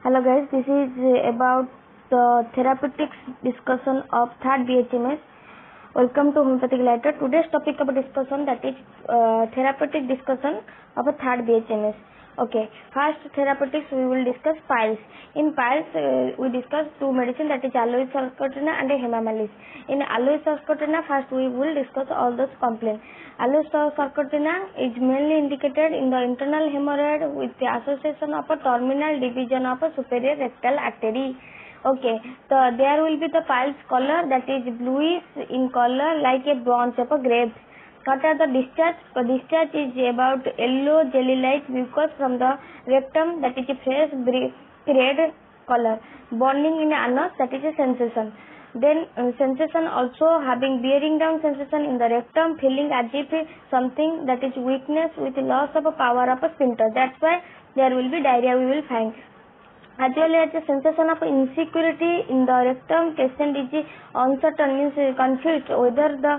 Hello guys, this is about the therapeutics discussion of third BHMS. Welcome to Homeopathic Lighter. Today's topic of discussion that is therapeutic discussion of a third BHMS. Okay, first therapeutics we will discuss piles. In piles we discuss two medicine that is aloe sarcotina and hemamelis. In aloe sarcotina first we will discuss all those complaints. Aloe sarcotina is mainly indicated in the internal hemorrhoid with the association of a terminal division of a superior rectal artery. Okay, so there will be the piles color that is bluish in color like a branch of a grape. What are the discharge? The discharge is about yellow jelly-like mucus from the rectum that is a fresh red color. Burning in anus that is a sensation. Then sensation also having bearing down sensation in the rectum, feeling as if something that is weakness with loss of a power of a sphincter. That's why there will be diarrhea we will find. As well as a sensation of insecurity in the rectum, patient is uncertain, means confused whether the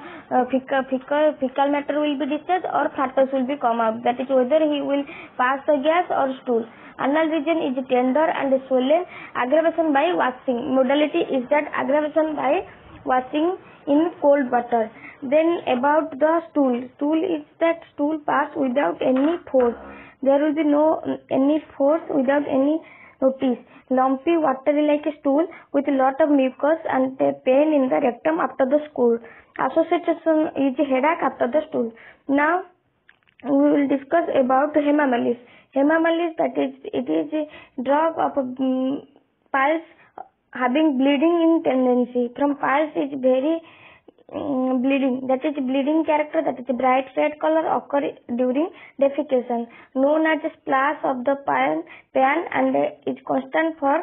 fecal matter will be discharged or fetus will be come out. That is whether he will pass the gas or stool. Anal region is tender and swollen. Aggravation by washing. Modality is that aggravation by washing in cold water. Then about the stool. Stool is that stool pass without any force. There will be no any force without any notice. Lumpy, watery like a stool with a lot of mucus and pain in the rectum after the stool. Association is headache after the stool. Now we will discuss about hemamelis. Hemamelis, that is, it is a drug of piles having bleeding in tendency. From piles is very bleeding, that is bleeding character, that is a bright red color occur during defecation, known as a splash of the pan and is constant for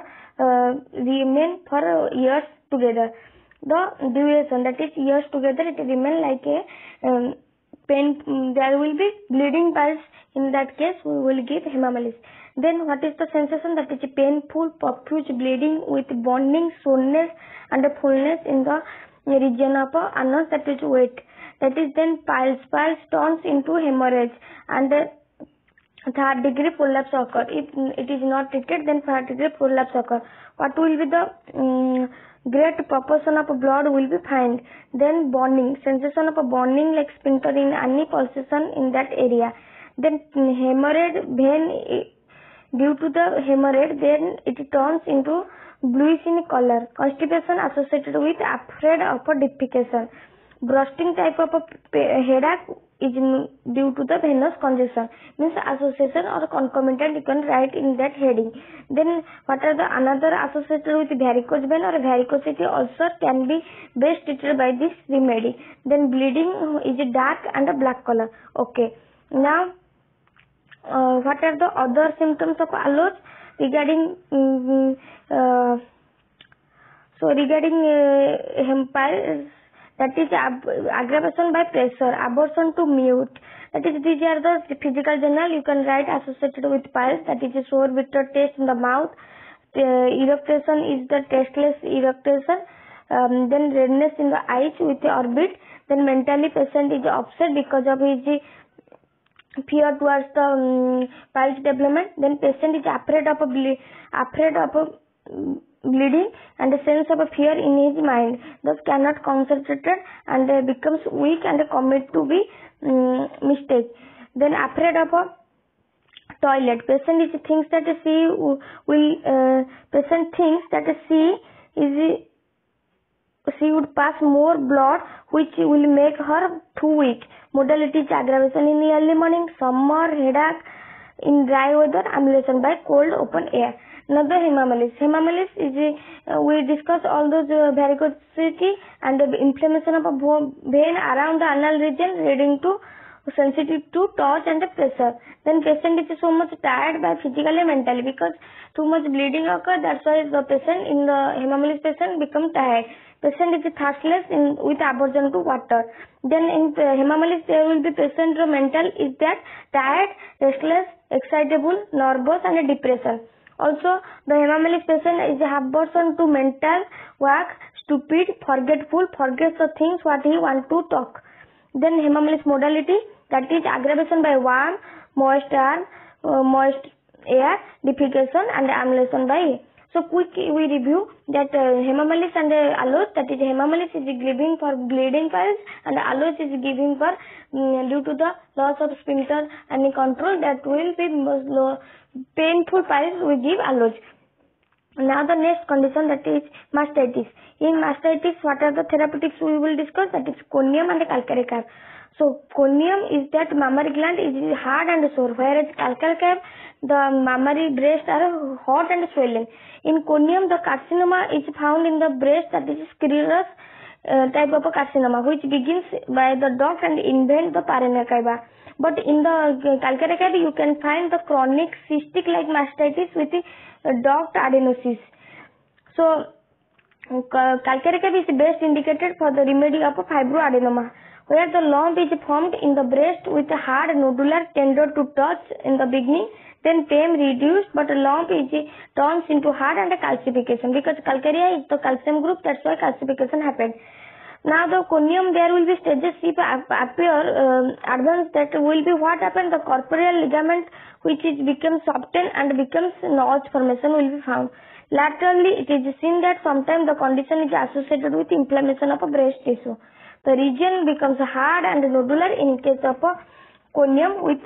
remain for years together. The duration, that is years together, it remain like a pain. There will be bleeding piles. In that case we will give hemamelis. Then what is the sensation? That is a painful profuse bleeding with burning, soreness and fullness in the region of anus, that is wet. That is then piles. Piles turns into hemorrhage and third degree prolapse occur. If it is not treated, then third degree prolapse occur. What will be the great proportion of blood will be found. Then burning, sensation of a burning like sphincter in any pulsation in that area. Then hemorrhage vein, due to the hemorrhage, then it turns into bluish in color. Constipation associated with afraid of a defecation. Bursting type of a headache is due to the venous congestion, means association or concomitant, you can write in that heading. Then what are the another associated with varicose vein or varicosity ulcer can be best treated by this remedy. Then bleeding is dark and a black color. Okay, now what are the other symptoms of aloe regarding piles? That is aggravation by pressure, aversion to mute. That is, these are the physical journal. You can write associated with piles. That is a sore bitter taste in the mouth. Eructation is the tasteless eructation. Then redness in the eyes with the orbit. Then mentally patient is upset because of his fear towards the piles development. Then patient is afraid of bleeding and a sense of a fear in his mind, thus cannot concentrate and becomes weak and commit to be mistake. Then afraid of a toilet, patient thinks that she would pass more blood, which will make her too weak. Modality is aggravation in the early morning, summer, headache, in dry weather, ambulation by cold open air. Another hemamelis. Hemamelis is we discuss all those varicosity and the inflammation of a vein around the anal region leading to sensitive to touch and pressure. Then patient is so much tired by physically and mentally because too much bleeding occurs. That's why the patient in the hemamelis patient become tired. Patient is thirstless with aversion to water. Then in hemamelis there will be patient mental is that tired, restless, excitable, nervous and depression. Also, the hemamelis patient is aversion to mental work, stupid, forgetful, forgets the things what he want to talk. Then hemamelis modality, that is aggravation by warm, moist air, moist air, defecation and ambulation by air. So quick we review that hemamelis and aloes, that is hemamelis is giving for bleeding piles and aloes is giving for due to the loss of sphincter and control that will be painful piles we give aloes. Now the next condition, that is mastitis. In mastitis, what are the therapeutics we will discuss? That is conium and calcareous cap. So conium is that mammary gland is hard and sore, whereas calcareous cap, the mammary breast are hot and swelling. In conium, the carcinoma is found in the breast, that is sclerous type of a carcinoma, which begins by the duct and invades the parenchyma. But in the calcareous cap, you can find the chronic cystic like mastitis with the duct adenosis. So calcareous cap is best indicated for the remedy of a fibroadenoma, where the lump is formed in the breast with a hard nodular tender to touch in the beginning, then pain reduced, but a lump is turns into hard and a calcification, because calcarea is the calcium group, that's why calcification happened. Now the conium, there will be stages if appear advanced, that will be what happened, the corporeal ligament which is becomes softened and becomes notch formation will be found. Laterally, it is seen that sometimes the condition is associated with inflammation of a breast tissue. The region becomes hard and nodular in case of a conium with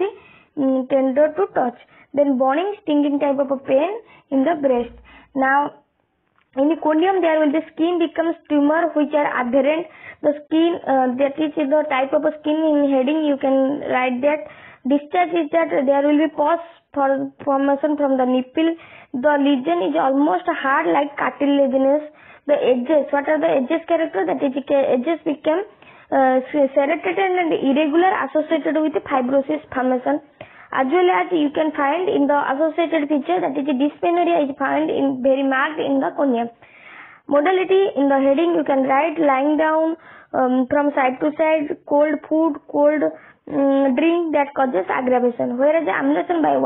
tender to touch. Then burning, stinging type of a pain in the breast. Now in the conium, there will be skin becomes tumor which are adherent. The skin, that is the type of a skin in heading, you can write that. Discharge is that there will be pus formation from the nipple. The lesion is almost hard like cartilaginous. The edges, what are the edges character? That is edges become serrated and irregular, associated with fibrosis formation. As well as you can find in the associated feature, that is dysmenorrhea is found in very marked in the conium. Modality, in the heading you can write lying down from side to side, cold food, cold drink that causes aggravation, whereas ambulation by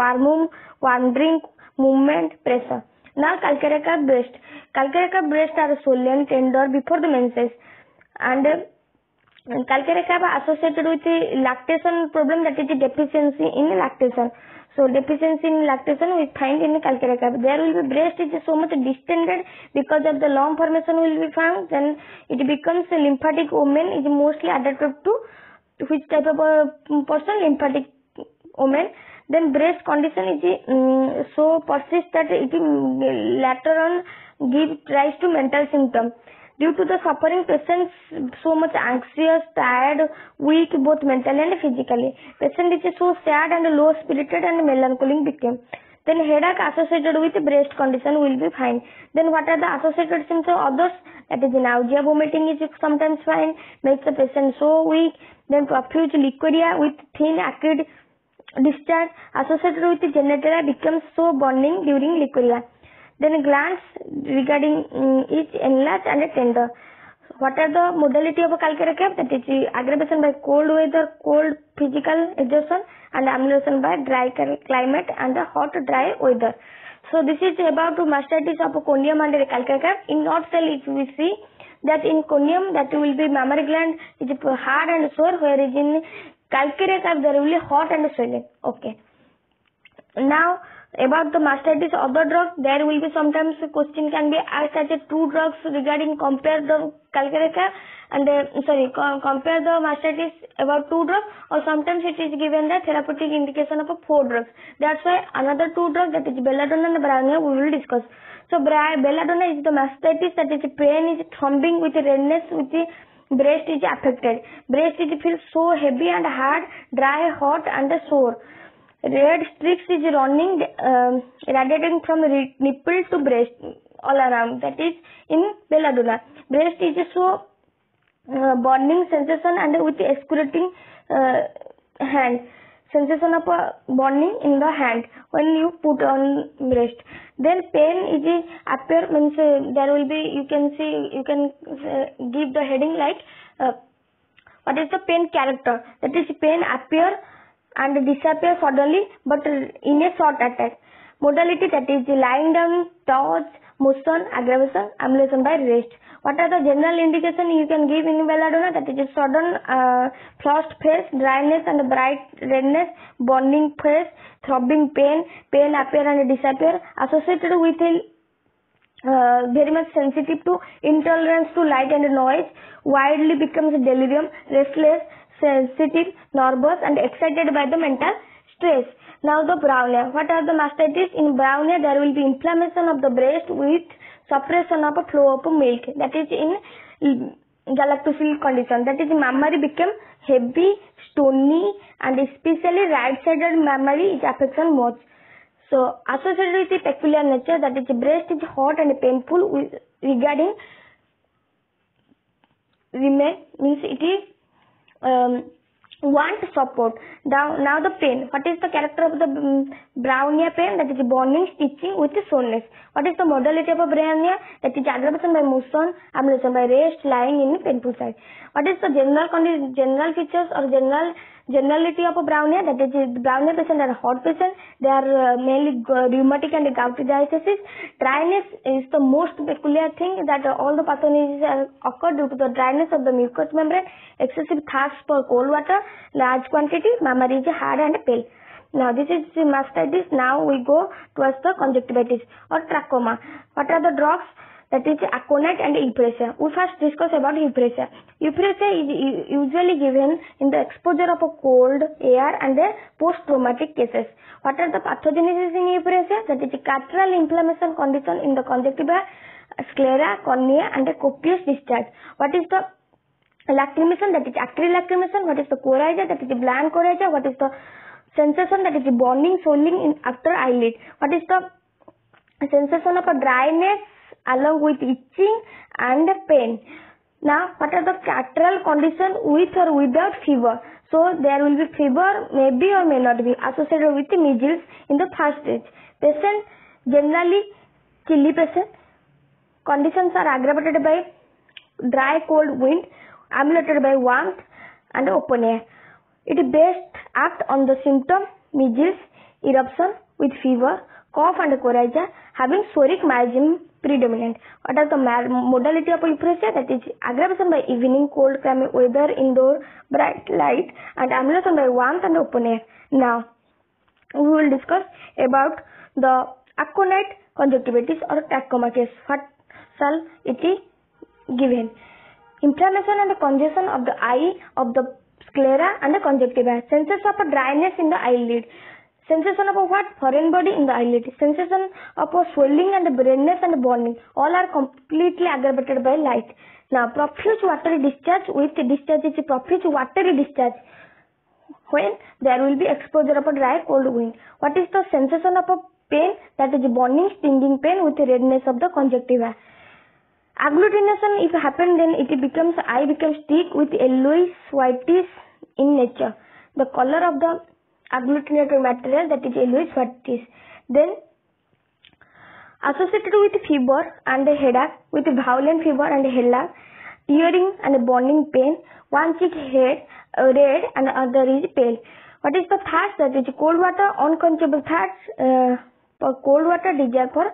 warm drink, movement, pressure. Now calcareous cap breast. Calcareous cap breast are swollen, tender before the menses, and calcareous cap associated with the lactation problem, that is the deficiency in lactation. So deficiency in lactation we find in the calcareous cap. There will be breast is so much distended because of the lump formation will be found. Then it becomes a lymphatic omen is mostly adapted to which type of a person, lymphatic omen. Then breast condition is so persist that it later on gives rise to mental symptoms. Due to the suffering, patients so much anxious, tired, weak, both mentally and physically. Patient is so sad and low spirited and melancholic became. Then headache associated with breast condition will be fine. Then what are the associated symptoms? Others, that is nausea, vomiting is sometimes fine, makes the patient so weak. Then profuse liquidia with thin acrid discharge associated with the genitalia becomes so burning during liquidia. Then glands regarding is enlarged and tender. What are the modality of a calcareous cap? That is aggravation by cold weather, cold physical exertion, and ambulation by dry climate and hot dry weather. So this is about mastitis of conium and calcareous cap. In nutshell, if we see that in conium, that will be mammary gland is hard and sore, whereas in calcareous cap there will be hot and swelling. Okay. Now about the mastitis, other drugs, there will be sometimes a question can be asked as a two drugs regarding compare the calcareous cap and compare the mastitis about two drugs, or sometimes it is given the therapeutic indication of 4 drugs. That's why another 2 drugs, that is belladonna and bryonia, we will discuss. So belladonna is the mastitis, that is pain is throbbing with redness with the breast is affected. Breast is feels so heavy and hard, dry, hot and sore. Red streaks is running, radiating from nipple to breast all around. That is in belladonna. Breast is so burning sensation and with excruciating hand. Sensation of burning in the hand when you put on breast. Then pain is appear, means there will be, you can give the heading like what is the pain character. That is pain appear and disappear suddenly but in a short attack. Modality, that is lying down, touch, motion, aggravation, ambulation by rest. What are the general indication you can give in belladonna? That is sudden flushed face, dryness and bright redness, burning face, throbbing pain, pain appear and disappear, associated with very much sensitive to intolerance to light and noise, widely becomes delirium, restless, sensitive, nervous and excited by the mental stress. Now the brownia. What are the mastitis? In brownia there will be inflammation of the breast with suppression of a flow of milk. That is in galactosyl condition. That is mammary become heavy, stony and especially right sided mammary is affected most. So associated with the peculiar nature, that is breast is hot and painful regarding means it is want support. Now the pain. What is the character of the brownia pain? That is burning, stitching with soreness. What is the modality of a brownia? That is aggravation by motion, ambulation by rest, lying in painful side. What is the general features or generality of a brownia? That is brownia patient are hot patient. They are mainly rheumatic and gouty diseases. Dryness is the most peculiar thing, that all the pathologies occur due to the dryness of the mucous membrane, excessive thirst for cold water, large quantity, mammary is hard and pale. Now this is the mastitis. Now we go towards the conjunctivitis or trachoma. What are the drugs? That is aconite and euphrasia. We first discuss about euphrasia. Euphrasia is usually given in the exposure of a cold air and post-traumatic cases. What are the pathogenesis in euphrasia? That is cataract inflammation condition in the conjunctiva, sclera, cornea and a copious discharge. What is the lacrimation? That is acrid lacrimation. What is the coryza? That is blank coryza. What is the sensation? That is burning, swelling in after eyelid. What is the sensation of a dryness along with itching and pain? Now what are the cataract condition with or without fever? So there will be fever, maybe or may not be, associated with the measles in the first stage. Patient generally chilly patient. Conditions are aggravated by dry cold wind, ameliorated by warmth and open air. It best act on the symptom measles, eruption with fever, cough and coryza, having soric miasm predominant. What are the modality of euphrasia? That is aggravation by evening, cold climate weather, indoor, bright light and amelioration by warmth and open air. Now we will discuss about the aconite conjunctivitis or trachoma case. What shall it is given? Inflammation and congestion of the eye, of the sclera and the conjunctiva. Sensation of a dryness in the eyelid. Sensation of a what? Foreign body in the eyelid. Sensation of a swelling and redness and burning. All are completely aggravated by light. Now profuse watery discharge. With discharge is profuse watery discharge when there will be exposure of a dry cold wind. What is the sensation of a pain? That is burning, stinging pain with redness of the conjunctiva. Agglutination if happen, then it becomes, eye becomes thick with yellowish whitish in nature. The color of the agglutinated material, that is yellowish whitish. Then associated with fever and headache, with violent fever and headache, tearing and burning pain, one cheek red and other is pale. What is the thirst? That is cold water, unquenchable thirst for cold water, desire for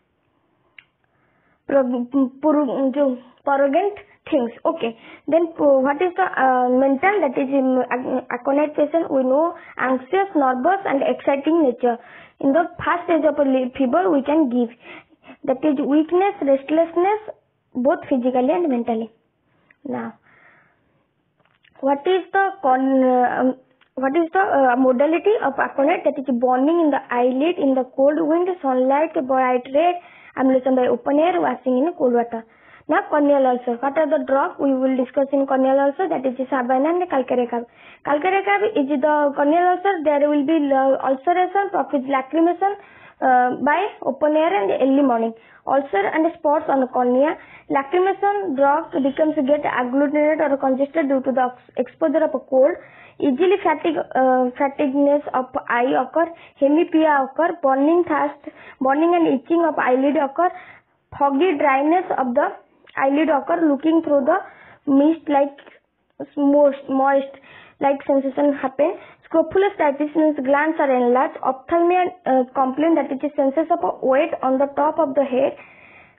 purgent things. Okay. Then what is the mental? That is in aconite patient, we know anxious, nervous and exciting nature. In the first stage of a fever we can give. That is weakness, restlessness, both physically and mentally. Now what is the modality of aconite? That is burning in the eyelid, in the cold wind, sunlight, bright red, emulsion by open air, washing in cold water. Now corneal ulcer. What are the drugs we will discuss in corneal ulcer? That is Sabana and Calcarecab. Calcarecab is the corneal ulcer. There will be ulceration, profuse lacrimation by open air and early morning. Ulcer and spots on the cornea. Lacrimation drug becomes get agglutinated or congested due to the exposure of a cold. Easily fatigueness of eye occur. Hemipia occur. Burning thirst, burning and itching of eyelid occur. Foggy dryness of the eyelid occur. Looking through the mist like moist like sensation happen. Scrofulous means glands are enlarged. Ophthalmia complaint, that is a sense of a weight on the top of the head.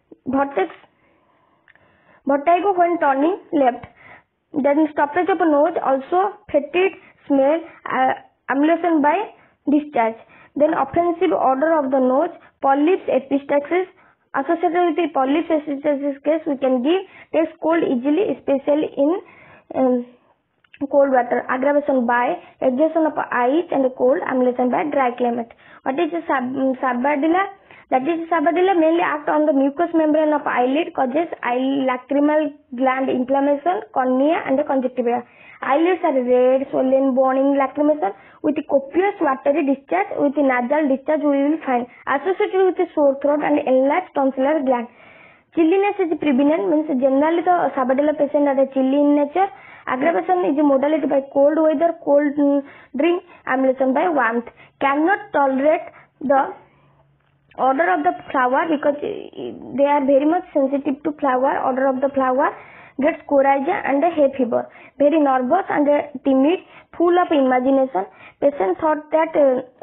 vertigo when turning left. Then stoppage of nose, also fetid smell, ambulation by discharge. Then offensive odor of the nose, polyps, epistaxis. Associated with the polyps epistaxis case, we can give takes cold easily, especially in cold water. Aggravation by exhaustion of eyes and cold, ambulation by dry climate. What is the Sabardilla? That is, Sabardilla mainly act on the mucous membrane of eyelid, causes lacrimal gland inflammation, cornea and conjunctiva. Eyelids are red, swollen, burning, lacrimation with copious watery discharge. With nasal discharge we will find associated with sore throat and enlarged tonsillar gland. Chilliness is prevalent, means generally the Sabardilla patient are chilly in nature. Aggravation is modality by cold weather, cold drink, ambulation by warmth. Cannot tolerate the odor of the flower because they are very much sensitive to flower. Odor of the flower, gets coryza and hay fever. Very nervous and timid, full of imagination. Patient thought that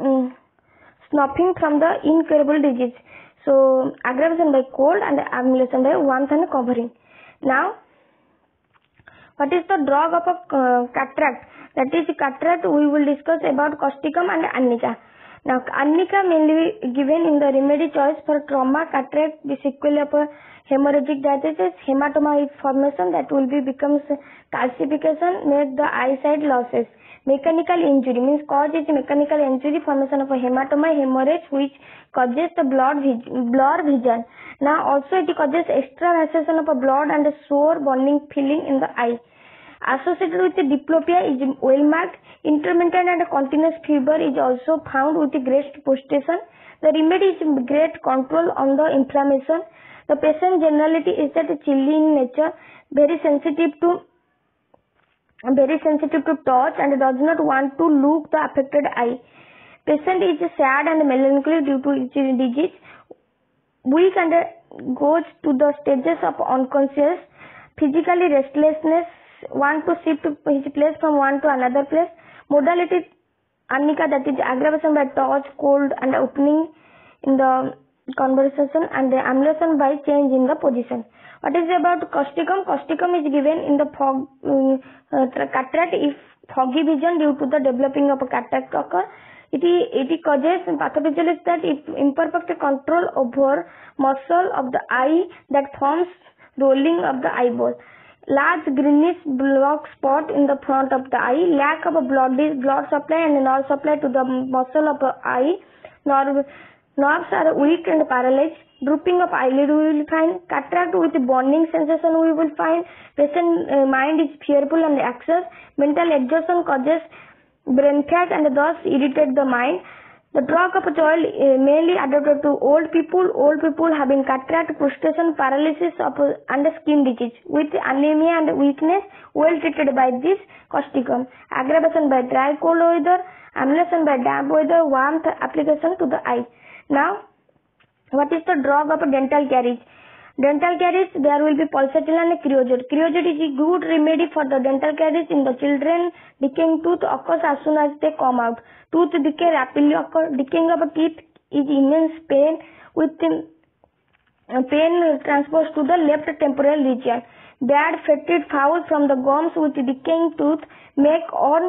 snuffing from the incurable disease. So aggravation by cold and ambulation by warmth and covering. Now, what is the drug of a cataract? That is cataract we will discuss about causticum and arnica. Now arnica mainly given in the remedy choice for trauma, cataract, the sequel of a hemorrhagic diathesis, hematoma is formation that will be becomes calcification, make the eyesight losses. Mechanical injury means cause is mechanical injury, formation of a hematoma, hemorrhage which causes the blur vision. Now also it causes extravasation of a blood and a sore burning feeling in the eye. Associated with the diplopia is well marked. Intermittent and continuous fever is also found with the great prostration. The remedy is great control on the inflammation. The patient generality is that chilly in nature, very sensitive to touch and does not want to look the affected eye. Patient is sad and melancholy due to its disease. Weak and goes to the stages of unconscious. Physically restlessness, want to shift his place from one to another place. Modality arnica, that is aggravation by touch, cold and opening in the conversation, and the ambulation by change in the position. What is about causticum? Causticum is given in the cataract if foggy vision due to the developing of a cataract occur. It causes pathophysiology that if imperfect control over muscle of the eye that forms rolling of the eyeball. Large greenish black spot in the front of the eye, lack of a blood supply and nerve supply to the muscle of the eye, nerves are weak and paralyzed, drooping of eyelid we will find, cataract with burning sensation we will find, patient mind is fearful and anxious, mental exhaustion causes brain fat and thus irritate the mind. The drug of choice mainly adapted to old people having cataract, prostration, paralysis and skin disease with anemia and weakness, well treated by this causticum. Aggravation by dry cold weather, ambulation by damp weather, warmth application to the eye. Now, what is the drug of dental caries? Dental caries, there will be pulsatilla and creosote. Creosote is a good remedy for the dental caries in the children. Decaying tooth occurs as soon as they come out. Tooth decay rapidly occurs. Decaying of a teeth is immense pain with pain transposed to the left temporal region. Bad fetid foul from the gums with decaying tooth make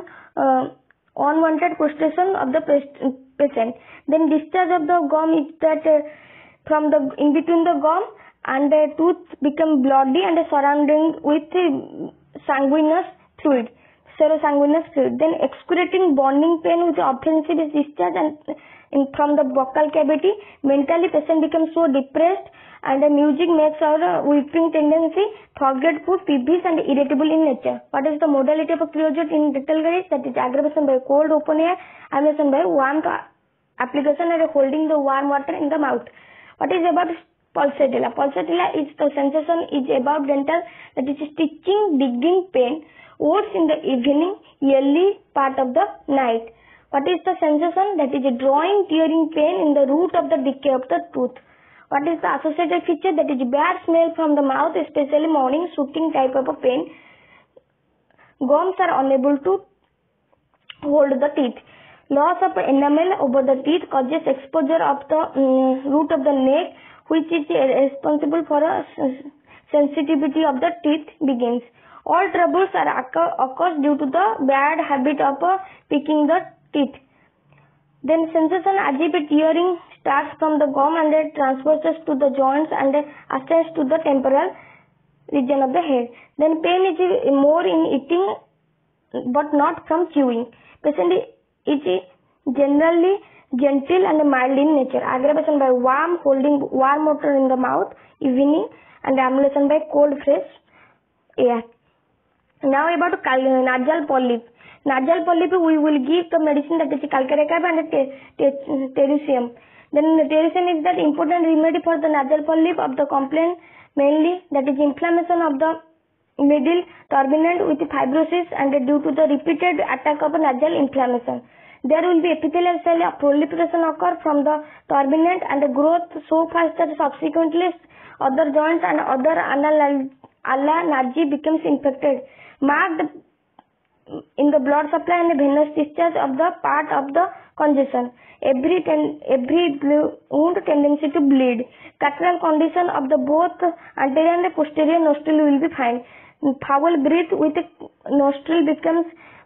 unwanted prostration of the patient. Then discharge of the gum is that from the in between the gum and the tooth become bloody and surrounding with sanguineous fluid, serosanguineous fluid. Then excruciating burning pain with offensive discharge and from the buccal cavity. Mentally patient becomes so depressed and the music makes our weeping tendency, forgetful, peevish and irritable in nature. What is the modality of a creosote in dental caries? That is aggravation by cold open air, ambulation by warm application and holding the warm water in the mouth. What is about pulsatilla? Pulsatilla is the sensation is about dental, that is stitching, digging pain, worse in the evening, early part of the night. What is the sensation? That is a drawing, tearing pain in the root of the decay of the tooth. What is the associated feature? That is bad smell from the mouth, especially morning shooting type of a pain. Gums are unable to hold the teeth. Loss of enamel over the teeth causes exposure of the root of the neck, which is responsible for a sensitivity of the teeth begins. All troubles are occurs due to the bad habit of picking the teeth. Then sensation as if tearing starts from the gum and it transverses to the joints and ascends to the temporal region of the head. Then pain is more in eating but not from chewing. Patient is generally gentle and mild in nature. Aggravation by holding warm water in the mouth evening and ambulation by cold fresh air. Now about nasal polyp. Nasal polyp, we will give the medicine that is calcaricab and teresium. Then teresium is that important remedy for the nasal polyp of the complaint, mainly that is inflammation of the middle turbinate with fibrosis and due to the repeated attack of nasal inflammation. There will be epithelial cell proliferation occur from the turbinate and the growth so fast that subsequently other joints and other ala narji becomes infected. Marked in the blood supply and venous discharge of the part of the congestion. Every wound tendency to bleed. Cataract condition of the both anterior and posterior nostril will be found. Foul breath with nostril becomes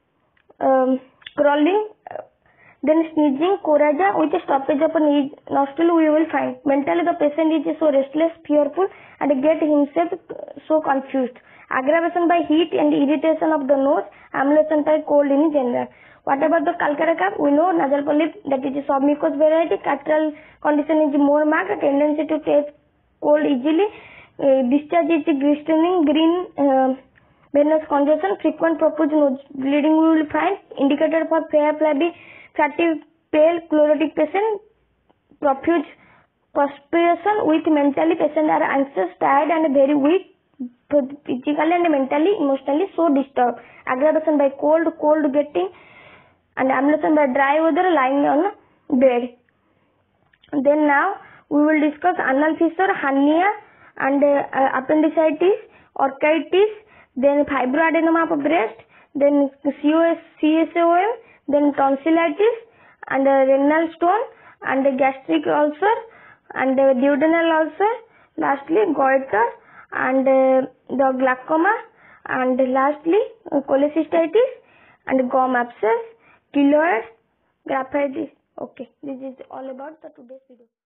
crawling. Then sneezing, coraza with a stoppage of a nostril we will find. Mentally the patient is so restless, fearful and get himself so confused. Aggravation by heat and irritation of the nose, ambulation by cold in general. What about the calcaricab? We know nasal polyp, that is a submucous variety. Cataract condition is more marked, tendency to take cold easily. Discharge is glistening green venous congestion, frequent profuse nose bleeding we will find. Indicator for fair flabby fatty pale chlorotic patient, profuse perspiration with mentally patient are anxious, tired and very weak, physically and mentally, emotionally so disturbed. Aggravation by cold getting and ambulation by dry weather lying on bed. Then now we will discuss anal fissure, hernia and appendicitis, orchitis, then fibroadenoma of breast, then CSOM, then tonsillitis and renal stone and gastric ulcer and duodenal ulcer, lastly goiter and the glaucoma and lastly cholecystitis and gum abscess, keloid, graphitis. Okay, this is all about the today's video.